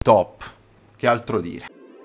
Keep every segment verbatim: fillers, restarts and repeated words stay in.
Top. Che altro dire?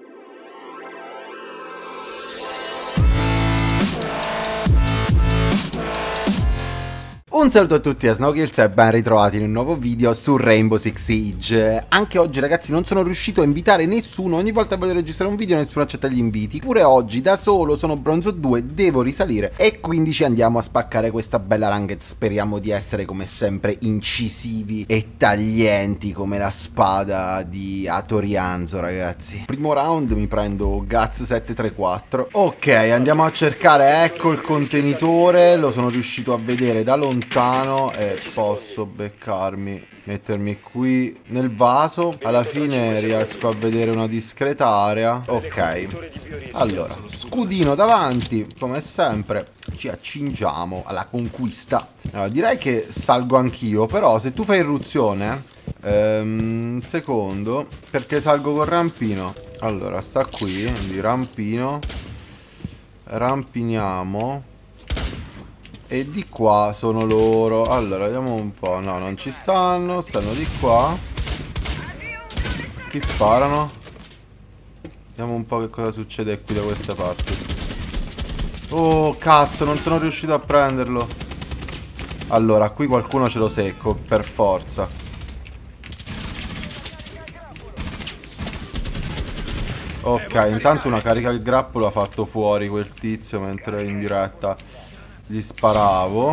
Un saluto a tutti da Snowkills e ben ritrovati in un nuovo video su Rainbow Six Siege. Anche oggi ragazzi non sono riuscito a invitare nessuno, ogni volta che voglio registrare un video nessuno accetta gli inviti. Pure oggi da solo sono bronzo due, devo risalire e quindi ci andiamo a spaccare questa bella ranked. Speriamo di essere come sempre incisivi e taglienti come la spada di Atorianzo ragazzi. Primo round mi prendo Guts sette tre quattro. Ok, andiamo a cercare, ecco il contenitore, lo sono riuscito a vedere da lontano e posso beccarmi, mettermi qui nel vaso. Alla fine riesco a vedere una discreta area. Ok, allora scudino davanti come sempre, ci accingiamo alla conquista. Allora, direi che salgo anch'io, però se tu fai irruzione ehm, secondo, perché salgo col rampino. Allora sta qui, quindi rampino, rampiniamo. E di qua sono loro. Allora, vediamo un po'. No, non ci stanno. Stanno di qua. Chi sparano? Vediamo un po' che cosa succede qui da queste parti. Oh, cazzo, non sono riuscito a prenderlo. Allora, qui qualcuno ce lo secco, per forza. Ok, intanto una carica il grappolo ha fatto fuori quel tizio mentre in diretta gli sparavo.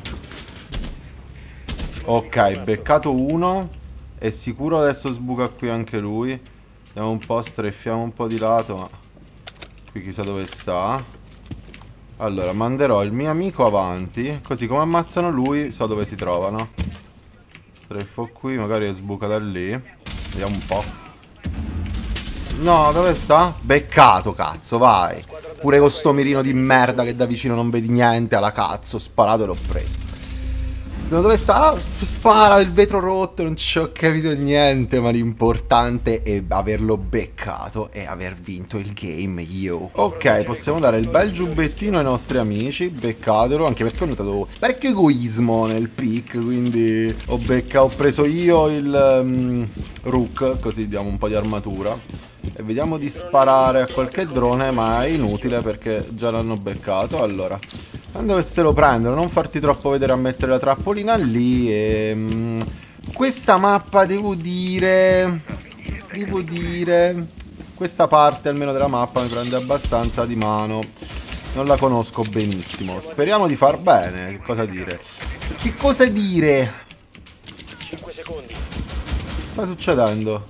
Ok, beccato uno. È sicuro adesso sbuca qui anche lui. Andiamo un po', streffiamo un po' di lato, ma qui chissà dove sta. Allora, manderò il mio amico avanti, così come ammazzano lui so dove si trovano. Streffo qui, magari sbuca da lì. Vediamo un po'. No, dove sta? Beccato, cazzo, vai. Pure con sto mirino di merda che da vicino non vedi niente. Alla cazzo, sparato e l'ho preso. No, dove sta? Ah, spara, il vetro rotto, non ci ho capito niente. Ma l'importante è averlo beccato e aver vinto il game io. Ok, possiamo dare il bel giubbettino ai nostri amici. Beccatelo, anche perché ho notato parecchio egoismo nel pick. Quindi ho beccato, ho preso io il um, Rook, così diamo un po' di armatura. E vediamo di sparare a qualche drone, ma è inutile perché già l'hanno beccato. Allora, quando se lo prendono, non farti troppo vedere a mettere la trappolina lì. E um, questa mappa devo dire Devo dire questa parte almeno della mappa mi prende abbastanza di mano. Non la conosco benissimo. Speriamo di far bene. Che cosa dire? Che cosa dire? cinque secondi. Che sta succedendo?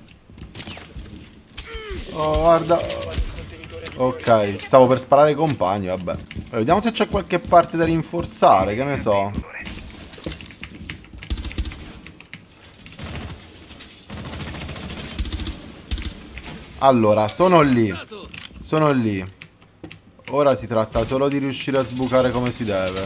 Oh, guarda. Ok, stavo per sparare ai compagni, vabbè. Vediamo se c'è qualche parte da rinforzare, che ne so. Allora, sono lì. Sono lì. Ora si tratta solo di riuscire a sbucare come si deve.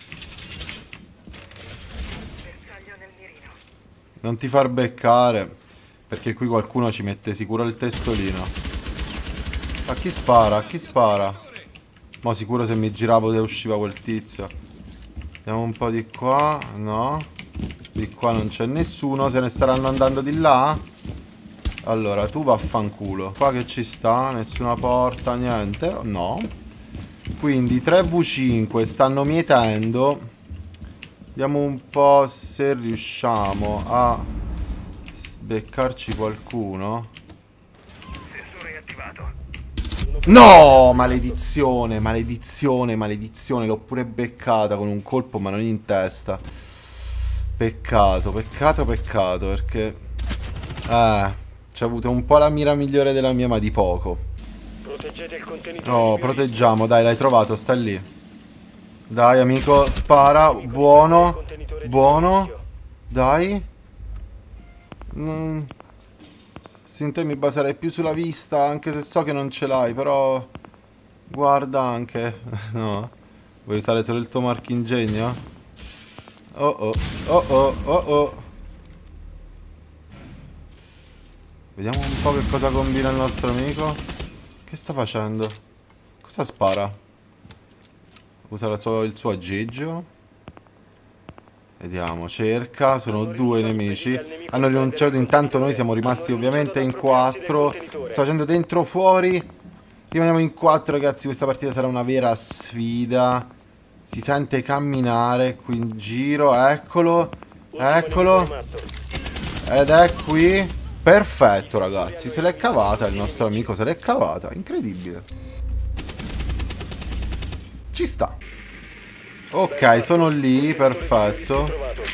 Non ti far beccare, perché qui qualcuno ci mette sicuro il testolino. A chi spara? A chi spara? Ma sicuro se mi giravo se usciva quel tizio. Andiamo un po' di qua. No. Di qua non c'è nessuno. Se ne staranno andando di là. Allora tu vaffanculo. Qua che ci sta? Nessuna porta, niente. No. Quindi tre vu cinque stanno mietendo. Vediamo un po' se riusciamo a beccarci qualcuno. Sensore attivato. No, maledizione, maledizione, maledizione. L'ho pure beccata con un colpo ma non in testa. Peccato, peccato, peccato. Perché Eh, c'è avuto un po' la mira migliore della mia, ma di poco. Proteggete il contenitore. No, proteggiamo, dai, l'hai trovato, sta lì. Dai amico, spara. Buono. Buono. Dai. Mm. Sinte, mi baserei più sulla vista, anche se so che non ce l'hai, però guarda anche. No. Vuoi usare solo il tuo marchingegno? Oh oh, oh oh, oh oh. Vediamo un po' che cosa combina il nostro amico. Che sta facendo? Cosa spara? Usa il suo, il suo aggeggio. Vediamo, cerca, sono due nemici. Hanno rinunciato, intanto noi siamo rimasti ovviamente in quattro. Sta facendo dentro fuori. Rimaniamo in quattro, ragazzi, questa partita sarà una vera sfida. Si sente camminare qui in giro, eccolo. Eccolo. Ed è qui. Perfetto, ragazzi, se l'è cavata il nostro amico, se l'è cavata, incredibile. Ci sta. Ok, sono lì, perfetto.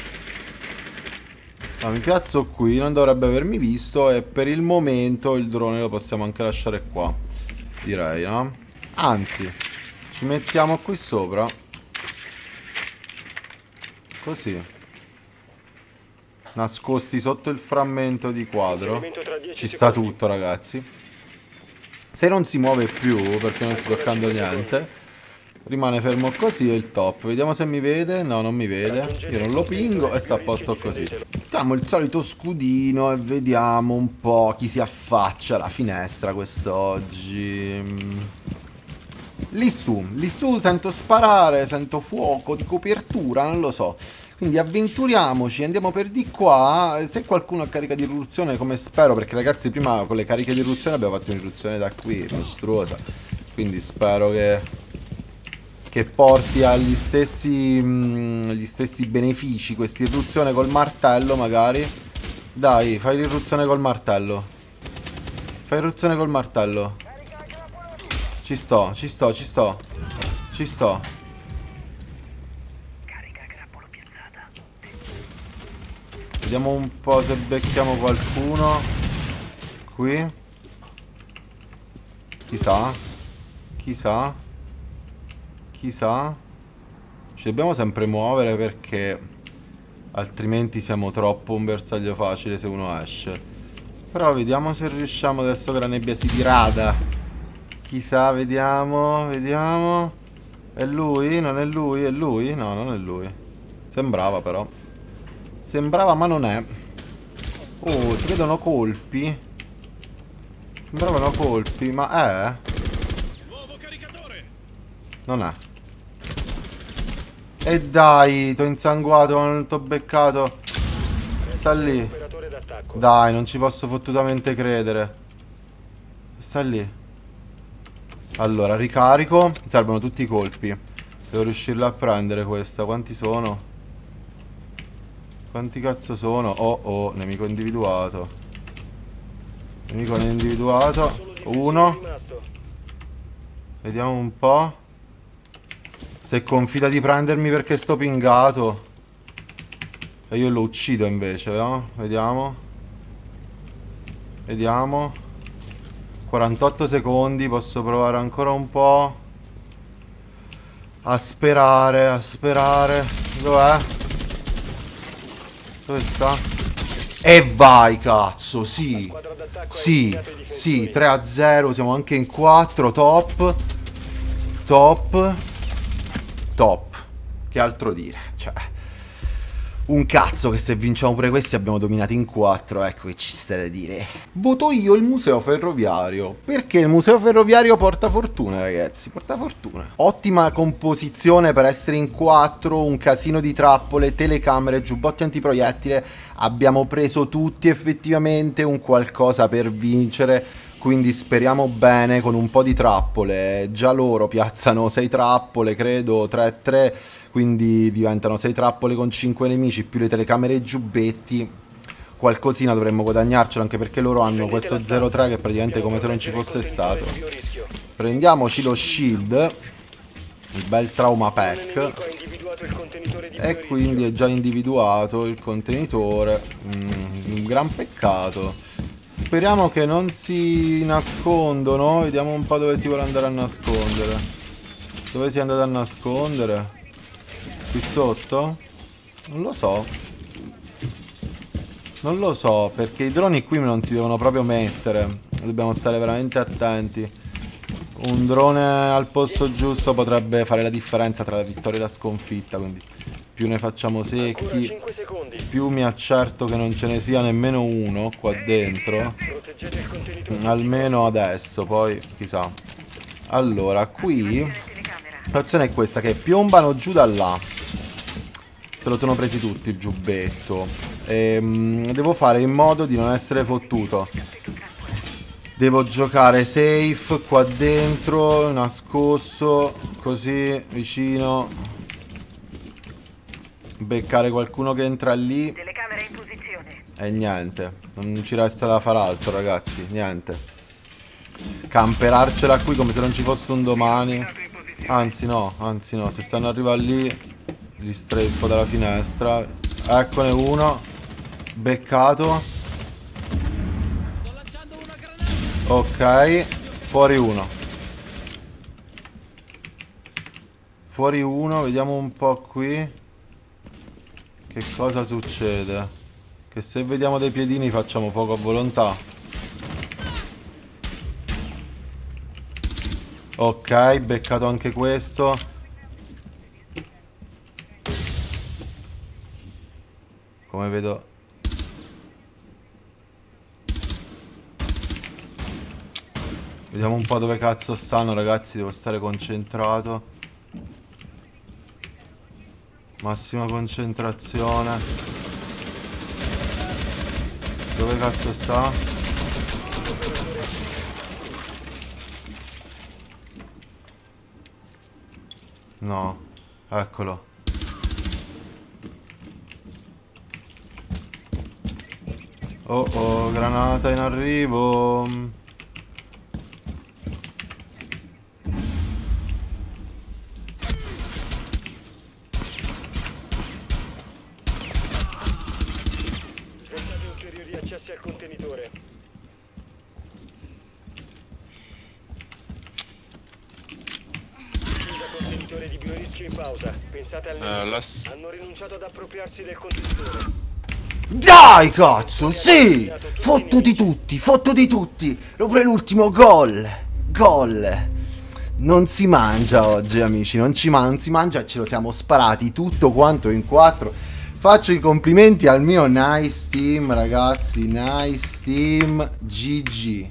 Ah, mi piazzo qui, non dovrebbe avermi visto. E per il momento il drone lo possiamo anche lasciare qua, direi, no? Anzi, ci mettiamo qui sopra. Così. Nascosti sotto il frammento di quadro. Ci sta tutto, ragazzi. Se non si muove più, perché non sto toccando niente, rimane fermo così e il top. Vediamo se mi vede. No, non mi vede. Io non lo pingo e sta a posto così. Mettiamo il solito scudino e vediamo un po' chi si affaccia alla finestra quest'oggi. Lì su, lì su sento sparare, sento fuoco di copertura, non lo so. Quindi avventuriamoci, andiamo per di qua. Se qualcuno ha carica di irruzione, come spero, perché ragazzi prima con le cariche di irruzione abbiamo fatto un'irruzione da qui, mostruosa. Quindi spero che... che porti agli stessi mh, gli stessi benefici questa irruzione col martello, magari. Dai, fai l'irruzione col martello. Fai irruzione col martello. Ci sto, ci sto, ci sto. Ci sto. Vediamo un po' se becchiamo qualcuno. Qui. Chissà. Chissà. Chissà. Ci dobbiamo sempre muovere perché altrimenti siamo troppo un bersaglio facile se uno esce. Però vediamo se riusciamo adesso che la nebbia si dirada. Chissà, vediamo, vediamo. È lui? Non è lui? È lui? No, non è lui. Sembrava però. Sembrava ma non è. Oh, si vedono colpi. Sembravano colpi, ma è? Non è. E dai, t'ho insanguato, non t'ho beccato. Sta lì. Dai, non ci posso fottutamente credere. Sta lì. Allora, ricarico. Mi servono tutti i colpi. Devo riuscirla a prendere questa. Quanti sono? Quanti cazzo sono? Oh oh, nemico individuato. Nemico individuato. Uno. Vediamo un po'. Se confida di prendermi perché sto pingato. E io lo uccido invece, no? Vediamo. Vediamo. quarantotto secondi, posso provare ancora un po'. A sperare, a sperare. Dov'è? Dove sta? E vai, cazzo, sì. Sì, sì, tre a zero, siamo anche in quattro, top. Top. Top. Che altro dire? Cioè, un cazzo che se vinciamo pure questi abbiamo dominato in quattro, ecco che ci stai a dire. Voto io il museo ferroviario, perché il museo ferroviario porta fortuna, ragazzi, porta fortuna. Ottima composizione per essere in quattro, un casino di trappole, telecamere, giubbotti antiproiettile. Abbiamo preso tutti effettivamente un qualcosa per vincere, quindi speriamo bene con un po' di trappole. Già loro piazzano sei trappole, credo, tre tre. Quindi diventano sei trappole con cinque nemici, più le telecamere e i giubbetti. Qualcosina dovremmo guadagnarcelo, anche perché loro hanno questo zero tre che è praticamente come se non ci fosse stato. Prendiamoci lo shield, il bel trauma pack. E quindi è già individuato il contenitore. Mm, un gran peccato. Speriamo che non si nascondono. Vediamo un po' dove si vuole andare a nascondere. Dove si è andato a nascondere? Qui sotto? Non lo so. Non lo so, perché i droni qui non si devono proprio mettere. Dobbiamo stare veramente attenti. Un drone al posto giusto potrebbe fare la differenza tra la vittoria e la sconfitta. Quindi più ne facciamo secchi, più mi accerto che non ce ne sia nemmeno uno qua dentro. Almeno adesso, poi chissà. Allora, qui l'opzione è questa, che piombano giù da là. Se lo sono presi tutti il giubbetto. Ehm, devo fare in modo di non essere fottuto. Devo giocare safe qua dentro, nascosto, così, vicino. Beccare qualcuno che entra lì. Telecamera in posizione. E niente, non ci resta da far altro, ragazzi, niente. Camperarcela qui come se non ci fosse un domani. Anzi no, anzi no, se stanno arrivando lì li streppo dalla finestra. Eccone uno. Beccato. Ok, fuori uno. Fuori uno, vediamo un po' qui che cosa succede. Che se vediamo dei piedini facciamo fuoco a volontà. Ok, beccato anche questo. Come vedo. Vediamo un po' dove cazzo stanno, ragazzi. Devo stare concentrato. Massima concentrazione. Dove cazzo sta? No, eccolo. Oh oh, granata in arrivo. Sventate ulteriori accessi al contenitore. Usa contenitore di biorischio in pausa. Pensate al Eh, la s- Hanno rinunciato ad appropriarsi del contenitore. Dai cazzo, sì! Fottuti tutti, fottuti tutti! Proprio l'ultimo gol! Gol! Non si mangia oggi, amici, non, ci man- non si mangia, ce lo siamo sparati tutto quanto in quattro. Faccio i complimenti al mio nice team, ragazzi, nice team, G G.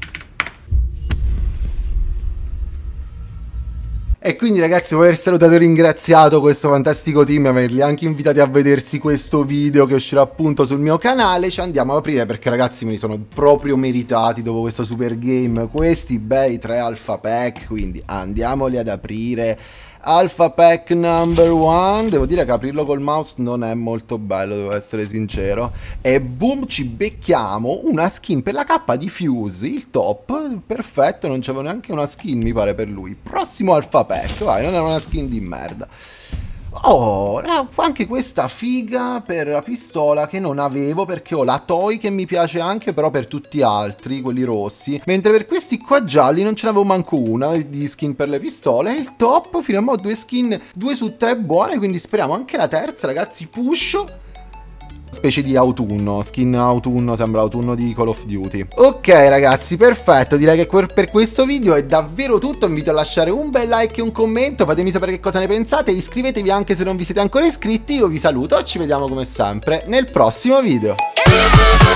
E quindi ragazzi, dopo aver salutato e ringraziato questo fantastico team e averli anche invitati a vedersi questo video che uscirà appunto sul mio canale, ci andiamo ad aprire perché ragazzi me li sono proprio meritati dopo questo super game, questi bei tre alpha pack, quindi andiamoli ad aprire. Alpha pack number one. Devo dire che aprirlo col mouse non è molto bello, devo essere sincero. E boom, ci becchiamo una skin per la K di Fuse, il top, perfetto, non c'avevo neanche una skin mi pare per lui. Prossimo alpha pack, vai, non è una skin di merda. Oh, anche questa figa per la pistola che non avevo perché ho la toy che mi piace anche però per tutti gli altri, quelli rossi. Mentre per questi qua gialli non ce n'avevo manco una di skin per le pistole. E il top, fino a mo' due skin, due su tre buone, quindi speriamo anche la terza, ragazzi, pusho. Specie di autunno, skin autunno, sembra autunno di Call of Duty. Ok ragazzi, perfetto, direi che per questo video è davvero tutto. Vi invito a lasciare un bel like e un commento, fatemi sapere che cosa ne pensate, iscrivetevi anche se non vi siete ancora iscritti. Io vi saluto e ci vediamo come sempre nel prossimo video.